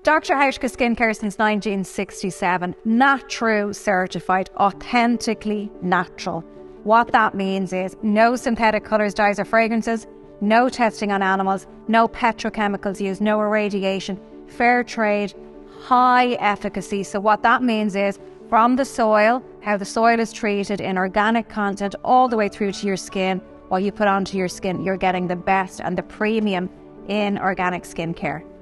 Dr. Hauschka Skincare since 1967. Natru certified, authentically natural. What that means is no synthetic colours, dyes or fragrances, no testing on animals, no petrochemicals used, no irradiation, fair trade, high efficacy. So what that means is from the soil, how the soil is treated in organic content, all the way through to your skin, what you put onto your skin, you're getting the best and the premium in organic skincare.